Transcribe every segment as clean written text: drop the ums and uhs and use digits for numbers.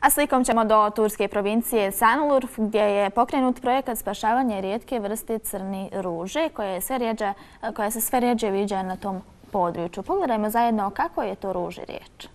A slikom ćemo do turske provincije Sanlurf, gdje je pokrenut projekat spašavanja rijetke vrste crne ruže, koja se sve rjeđe viđa na tom području. Pogledajmo zajedno kako je to ruži riječ.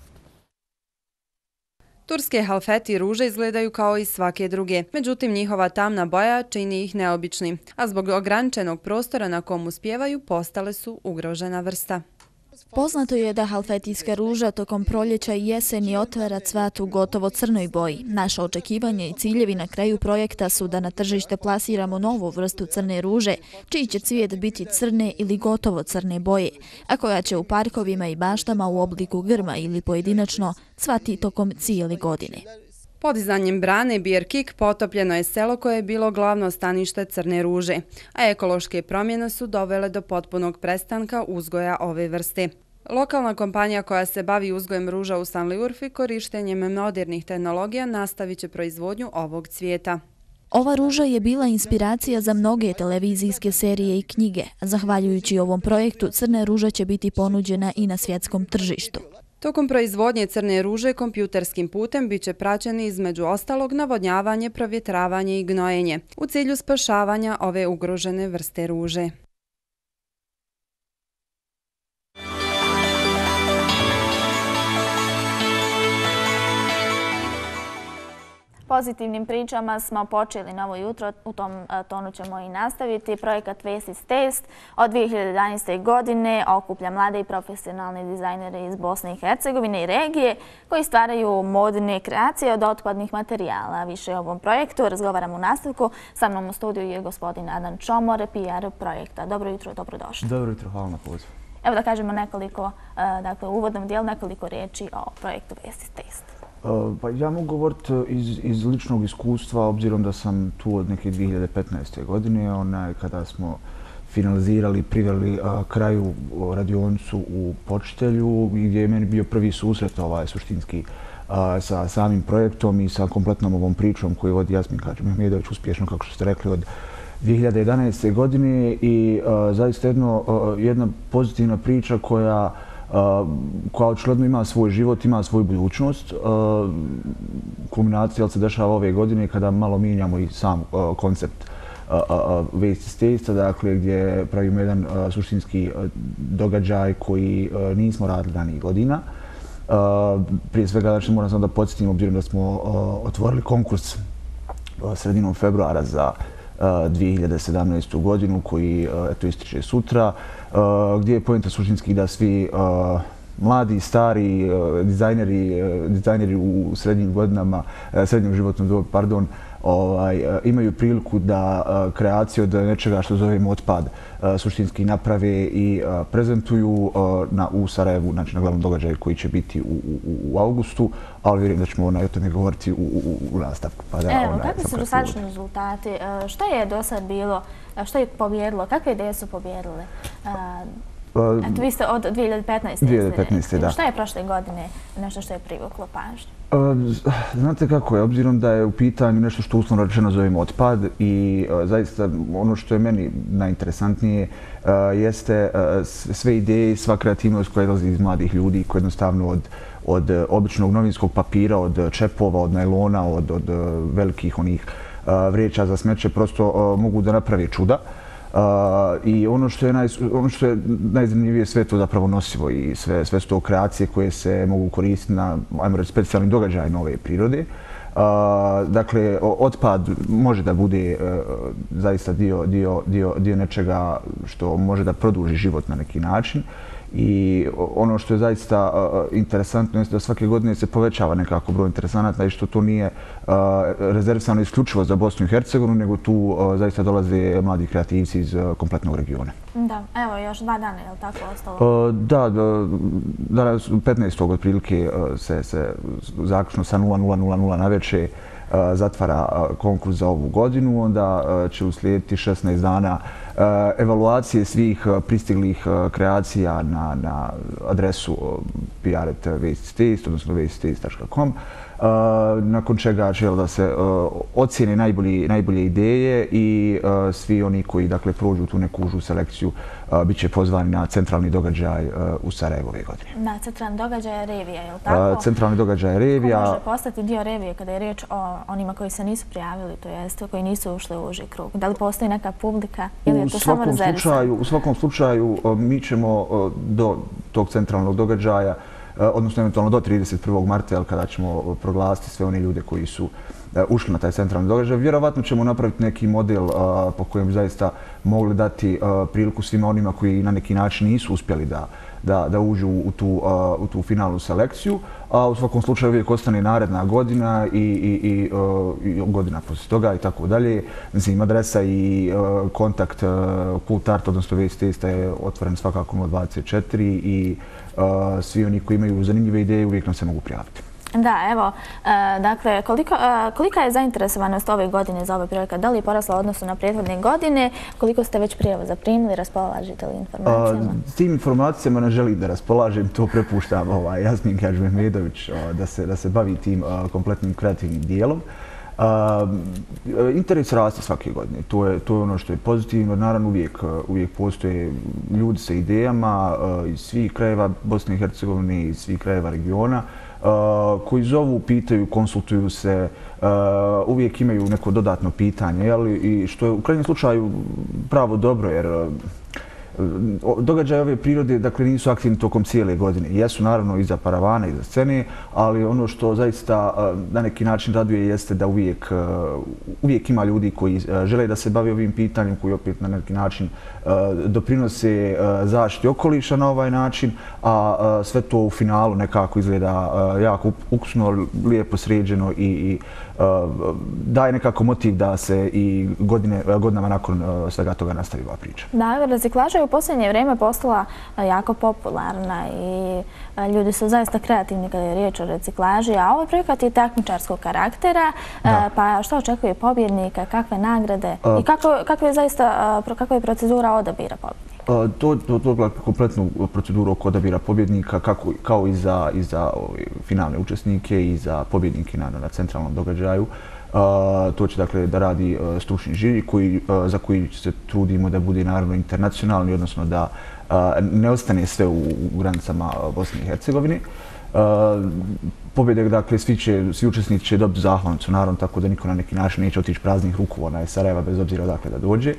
Turske halfeti ruže izgledaju kao i svake druge, međutim njihova tamna boja čini ih neobičnim, a zbog ograničenog prostora na kom uspijevaju postale su ugrožena vrsta. Poznato je da halfetijska ruža tokom proljeća i jeseni otvara cvat u gotovo crnoj boji. Naše očekivanje i ciljevi na kraju projekta su da na tržište plasiramo novu vrstu crne ruže, čiji će cvijet biti crne ili gotovo crne boje, a koja će u parkovima i baštama u obliku grma ili pojedinačno cvati tokom cijele godine. Podizanjem brane Bir Kik potopljeno je selo koje je bilo glavno stanište crne ruže, a ekološke promjene su dovele do potpunog prestanka uzgoja ove vrste. Lokalna kompanija koja se bavi uzgojem ruža u Sanlurf i korištenjem modernih tehnologija nastavit će proizvodnju ovog cvijeta. Ova ruža je bila inspiracija za mnoge televizijske serije i knjige. Zahvaljujući ovom projektu, crna ruža će biti ponuđena i na svjetskom tržištu. Tokom proizvodnje crne ruže kompjuterskim putem biće praćeni između ostalog navodnjavanje, provjetravanje i gnojenje u cilju spašavanja ove ugrožene vrste ruže. Pozitivnim pričama smo počeli novo jutro, u tom tonu ćemo i nastaviti. Projekat Waste is Taste od 2011. godine okuplja mlade i profesionalne dizajnere iz Bosne i Hercegovine i regije koji stvaraju modne kreacije od otpadnih materijala. Više o ovom projektu razgovaramo u nastavku. Sa mnom u studiju je gospodin Adam Čomor, PR projekta. Dobro jutro, dobrodošli. Dobro jutro, hvala na pozivu. Evo da kažemo nekoliko, dakle u uvodnom dijelu nekoliko riječi o projektu Waste is Taste. Pa ja mogu govoriti iz ličnog iskustva, obzirom da sam tu od neke 2015. godine, kada smo finalizirali, priveli kraju radionicu u Počitelju, gdje je meni bio prvi susret suštinski sa samim projektom i sa kompletnom ovom pričom koju vodi Jasmin Hadžimehmedović uspješno, kako što ste rekli, od 2011. godine i zaista jedna pozitivna priča koja očigledno ima svoj život, ima svoju budućnost. Kulminacija se dešava ove godine kada malo mijenjamo i sam koncept Waste is Taste, dakle gdje pravimo jedan suštinski događaj koji nismo radili ranijih godina. Prije svega moram samo da podsjetim, obzirom da smo otvorili konkurs sredinom februara za 2017. godinu koji ističe sutra, gdje je poenta suštinski da svi mladi, stari dizajneri u srednjim godinama, srednjom životnom dobu, imaju priliku da kreacije od nečega što zovemo otpad suštinski naprave i prezentuju u Sarajevu, znači na glavnom događaju koji će biti u augustu, ali vjerujem da ćemo o tome govoriti u nastavku. Evo, kakvi su dosadašnji rezultati? Što je do sad bilo? Što je pobjedilo? Kakve ideje su pobjedile? Eto, vi ste od 2015. da. Što je prošle godine nešto što je privuklo pažnju? Znate kako je, obzirom da je u pitanju nešto što uslovno rečeno zovemo otpad i zaista ono što je meni najinteresantnije jeste sve ideje i sva kreativnost koja dolazi iz mladih ljudi koji jednostavno od običnog novinskog papira, od čepova, od najlona, od velikih onih vreća za smeće prosto mogu da naprave čuda. I ono što je najzanimljivije, sve to zapravo nosivo i sve su to kreacije koje se mogu koristiti na, ajmo reći, specijalnim događajima ove prirode. Dakle, otpad može da bude zaista dio nečega što može da produži život na neki način. I ono što je zaista interesantno je da svake godine se povećava nekako broj interesanata i što to nije rezervisano isključivo za Bosnu i Hercegovinu, nego tu zaista dolaze mladi kreativci iz kompletnog regiona. Da, evo još 2 dana, je li tako ostalo? Da, 15. otprilike se zaključno sa 00:00 na večer zatvara konkurs za ovu godinu, onda će uslijediti 16 dana evaluacije svih pristiglih kreacija na adresu pr@wasteistaste, odnosno wasteistaste.com, nakon čega žele da se ocijene najbolje ideje i svi oni koji dakle prođu tu neku užu selekciju bit će pozvani na centralni događaj u Sarajevo ove godine. Na centralni događaj je revija, je li tako? Centralni događaj je revija. Ko može postati dio revije kada je riječ o onima koji se nisu prijavili, to jest koji nisu ušli u uži krug? Da li postoji neka publika ili je to samo rezervisano? U svakom slučaju mi ćemo do tog centralnog događaja, odnosno eventualno do 31. marta, kada ćemo proglasiti sve one ljude koji su ušli na taj centralni događaj. Vjerovatno ćemo napraviti neki model po kojem bi zaista mogli dati priliku svima onima koji na neki način nisu uspjeli da uđu u tu finalnu selekciju, a u svakom slučaju uvijek ostane naredna godina i godina poslije toga i tako dalje. Mislim, adresa i kontakt Kult Art, odnosno Waste Taste je otvoren svakako 024 i svi oni koji imaju zanimljive ideje uvijek nam se mogu prijaviti. Da, evo, dakle, kolika je zainteresovanost ove godine za ovaj projekat? Da li je porasla u odnosu na prethodne godine? Koliko ste već prijava zaprimili? Raspolažite li informacijama? S tim informacijama ne želim da raspolažem, to prepuštam Jasmin Hadžimehmedović da se bavi tim kompletnim kreativnim dijelom. Interes raste svake godine, to je ono što je pozitivno. Naravno, uvijek postoje ljudi sa idejama iz svih krajeva Bosne i Hercegovine, iz svih krajeva regiona, koji zovu, pitaju, konsultuju se, uvijek imaju neko dodatno pitanje, i što je u krajnjem slučaju pravo dobro, jer događaje ove prirode dakle nisu aktivni tokom cijele godine. Jesu naravno iza paravana, iza scene, ali ono što zaista na neki način raduje jeste da uvijek ima ljudi koji žele da se bave ovim pitanjem, koji opet na neki način doprinose zaštiti okoliša na ovaj način, a sve to u finalu nekako izgleda jako ukusno, lijepo sređeno i daje nekako motiv da se i godinama nakon svega toga nastavi ova priča. Da, reciklaža je u posljednje vrijeme postala jako popularna i ljudi su zaista kreativni kada je riječ o reciklaži, a ovaj projekat je takmičarskog karaktera, pa što očekuje pobjednika, kakve nagrade i kakva je procedura odabira pobjednika? To je kompletnu proceduru oko odabira pobjednika, kao i za finalne učesnike i za pobjednike na centralnom događaju. To će dakle da radi stručni žiri za koji se trudimo da bude naravno internacionalni, odnosno da ne ostane sve u granicama Bosne i Hercegovine. Pobjede, dakle, svi učesnici će dobiti zahvalnicu, naravno, tako da niko na neki način neće otići praznih rukova iz Sarajeva, bez obzira odakle da dođe.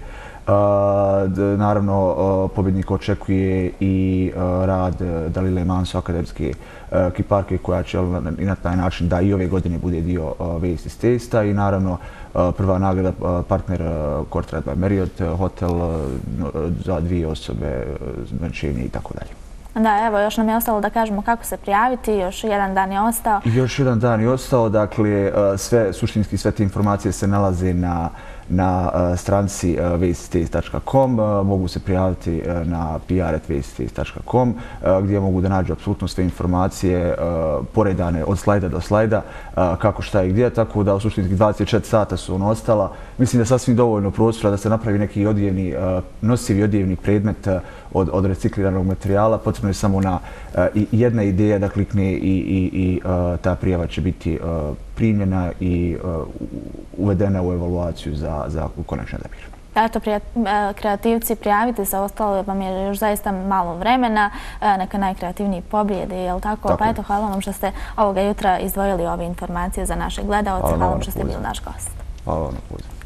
Naravno, pobjednik očekuje i rad Dalile Manso, akademske kiparke, koja će i na taj način da i ove godine bude dio Waste Taste-a i naravno prva nagrada partner Courtyard by Marriott, hotel za 2 osobe, zvenčenje i tako dalje. Da, evo, još nam je ostalo da kažemo kako se prijaviti, još jedan dan je ostao. Još jedan dan je ostao, dakle, suštinski sve te informacije se nalaze na stranici wastetaste.com, mogu se prijaviti na pr@wastetaste.com gdje mogu da nađu apsolutno sve informacije poredane od slajda do slajda, kako, šta i gdje, tako da u suštinski 24 sata su ono ostala. Mislim da je sasvim dovoljno prostora da se napravi neki nosivi odjevni predmet od recikliranog materijala. Potrebno je samo jedna ideja da klikne i ta prijava će biti primljena i uvedena u evaluaciju za konačni odabir. Eto, kreativci, prijavite se, ostalo vam je još zaista malo vremena, neka najkreativniji pobjede, je li tako? Pa eto, hvala vam što ste ovoga jutra izdvojili ove informacije za naše gledaoce, hvala vam što ste bili naš gost. Hvala vam na pozivu.